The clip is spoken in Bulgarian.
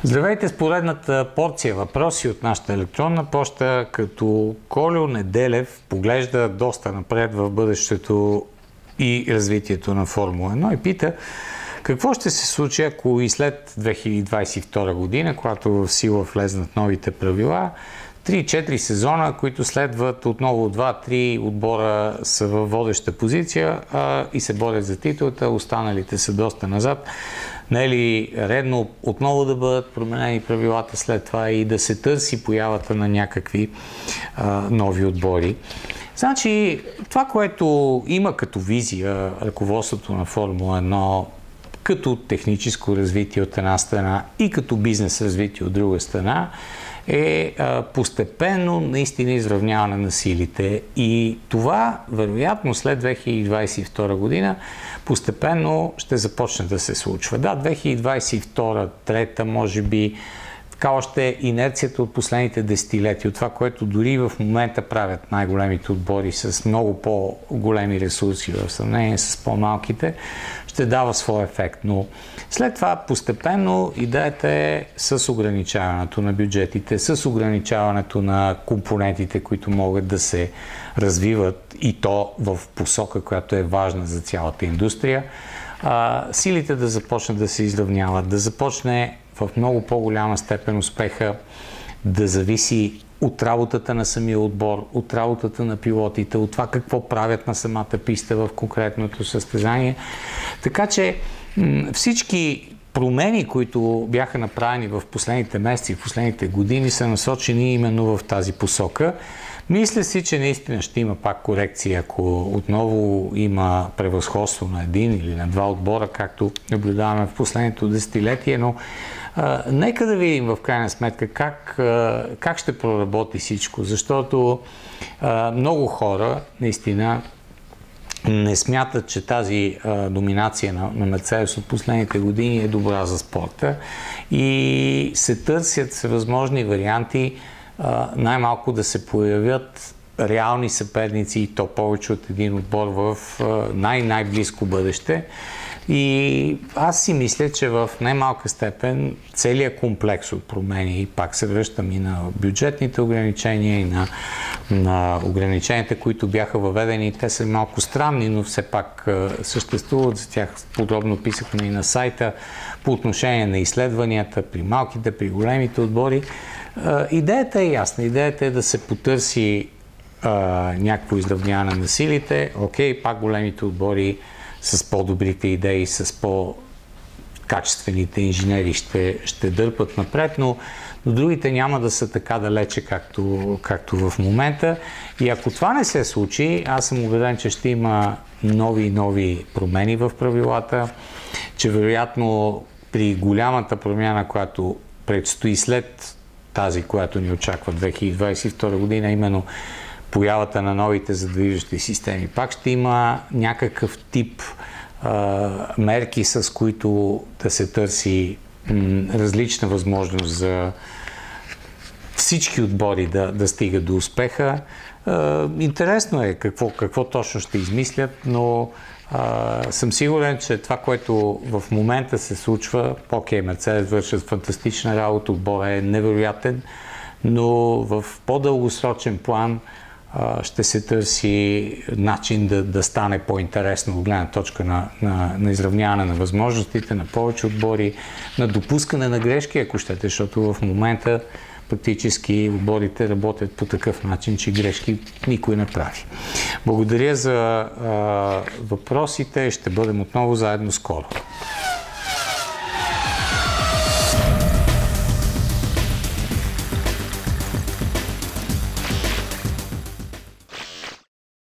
Здравейте с поредната порция въпроси от нашата електронна поща, като Кольо Неделев поглежда доста напред в бъдещето и развитието на Формула 1 и пита какво ще се случи, ако и след 2022 година, когато в сила влезнат новите правила, 3-4 сезона, които следват отново 2-3 отбора са във водеща позиция и се борят за титлата, останалите са доста назад. Не е ли редно отново да бъдат променени правилата след това и да се търси появата на някакви нови отбори? Значи, това, което има като визия ръководството на Формула 1, като техническо развитие от една страна и като бизнес развитие от друга страна, е постепенно наистина изравняване на силите. И това, вероятно, след 2022 година постепенно ще започне да се случва. Да, 2022-2023, може би, така още инерцията от последните десетилетия, от това, което дори в момента правят най-големите отбори с много по-големи ресурси в сравнение с по-малките, ще дава своя ефект. Но след това постепенно идеята е с ограничаването на бюджетите, с ограничаването на компонентите, които могат да се развиват и то в посока, която е важна за цялата индустрия, силите да започнат да се изравняват, да започне в много по-голяма степен успеха да зависи от работата на самия отбор, от работата на пилотите, от това какво правят на самата писта в конкретното състезание. Така че всички промени, които бяха направени в последните месеци, в последните години, са насочени именно в тази посока. Мисля си, че наистина ще има пак корекция, ако отново има превъзходство на един или на два отбора, както наблюдаваме в последното десетилетие, но нека да видим в крайна сметка как ще проработи всичко, защото много хора наистина не смятат, че тази доминация на Мерцедес от последните години е добра за спорта и се търсят всевъзможни варианти най-малко да се появят реални съперници и то повече от един отбор в най-близко бъдеще. И аз си мисля, че в най-малка степен целият комплекс от промени, и пак се връщам и на бюджетните ограничения, и на ограниченията, които бяха въведени, те са малко странни, но все пак съществуват, за тях подробно писахме и на сайта, по отношение на изследванията при малките, при големите отбори. Идеята е ясна. Идеята е да се потърси някакво изравняване на силите. Окей, пак големите отбори с по-добрите идеи, с по-качествените инженери ще дърпат напред, но другите няма да са така далече, както в момента. И ако това не се случи, аз съм убеден, че ще има нови промени в правилата, че вероятно при голямата промяна, която предстои след тази, която ни очаква 2022 година, именно появата на новите задвижващи системи, пак ще има някакъв тип мерки, с които да се търси различна възможност за всички отбори да стигат до успеха. Интересно е какво точно ще измислят, но съм сигурен, че това, което в момента се случва, окей, Мерцедес вършат фантастична работа, отборът е невероятен, но в по-дългосрочен план ще се търси начин да стане по-интересно от гледна точка на изравняване на възможностите, на повече отбори, на допускане на грешки, ако щете, защото в момента практически отборите работят по такъв начин, че грешки никой не прави. Благодаря за въпросите. Ще бъдем отново заедно скоро.